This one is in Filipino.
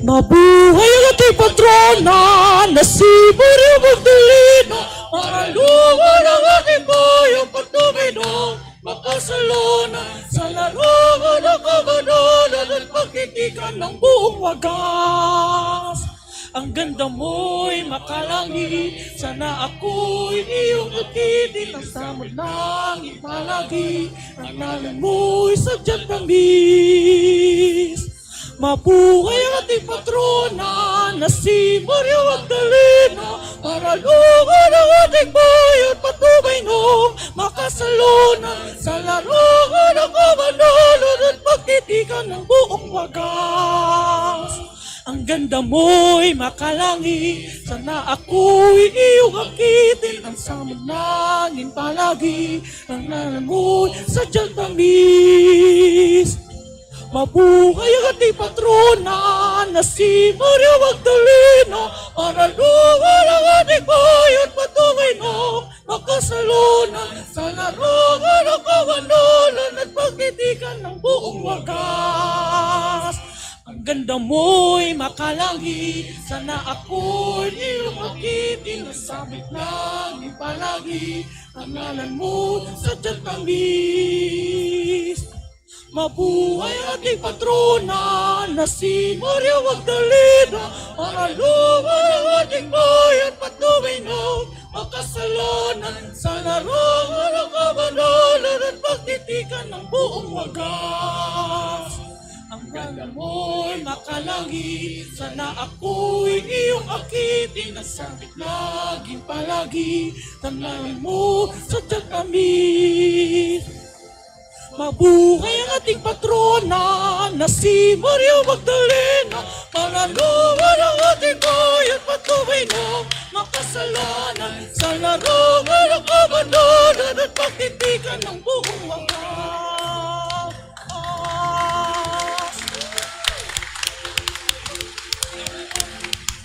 Mabuhay ang ating patrona na si Maria Magdalena. Makaluwan ang ating bayang patunay ng makasalona sa larangan ng kabanalan at pagtitikan ng buong wagas. Ang ganda mo'y makalangi, sana ako'y iyong atitin ng samad ng ipalagi. Ang nalan mo'y sadyang tamis. Mabuhay ang ating patrona na si Maria Magdalena. Paralugan ang ating bayan patubay ng makasalona sa larangan ng kabanalan at pagtitikan ng buong wagas. Ang ganda mo'y makalangi, sana ako'y iyong akitin. Ang samad nangin palagi, ang nalan mo'y sadyang tamis. Mabuhay ang ating patrona na si Maria Magdalena. Paralugan ang ating bayan patungay ng makasalona sa larangan ng kabanalan at pagtitikan ng buong wagas. Ang ganda mo'y makalangi, sana ako'y iyong akitin. Ang samit lang ipalagi, ang ngalan mo sadyang tamis. Mabuhay ating patrona na si Maria Magdalena. Paralugan ang ating bayan patubay ng makasalona sa larangan ng kabanalan at pagtitikan ng buong wagas. Ang ganda mo'y makalangi, sana ako'y iyong akitin. Ang sakit laging palagi, tanawin mo sadyang tamis. Mabuhay ang ating patrona na si Maria Magdalena. Paralugan ang ating bayan patubay ng makasalanan sa larangan ng